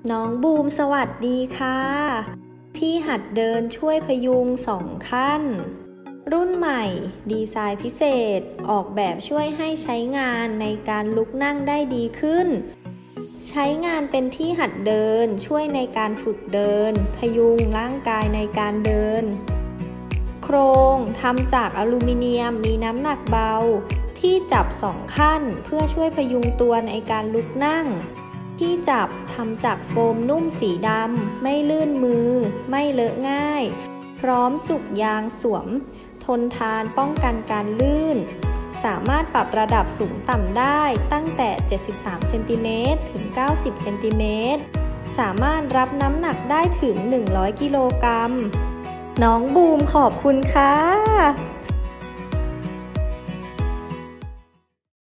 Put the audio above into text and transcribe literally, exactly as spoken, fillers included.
น้องบูมสวัสดีค่ะที่หัดเดินช่วยพยุงสองขั้นรุ่นใหม่ดีไซน์พิเศษออกแบบช่วยให้ใช้งานในการลุกนั่งได้ดีขึ้นใช้งานเป็นที่หัดเดินช่วยในการฝึกเดินพยุงร่างกายในการเดินโครงทำจากอลูมิเนียมมีน้ำหนักเบาที่จับสองขั้นเพื่อช่วยพยุงตัวในการลุกนั่งที่จับทำจากโฟมนุ่มสีดำไม่ลื่นมือไม่เลอะง่ายพร้อมจุกยางสวมทนทานป้องกันการลื่นสามารถปรับระดับสูงต่ำได้ตั้งแต่เจ็ดสิบสามเซนติเมตรถึงเก้าสิบเซนติเมตรสามารถรับน้ำหนักได้ถึงหนึ่งร้อยกิโลกรัมน้องบูมขอบคุณค่ะ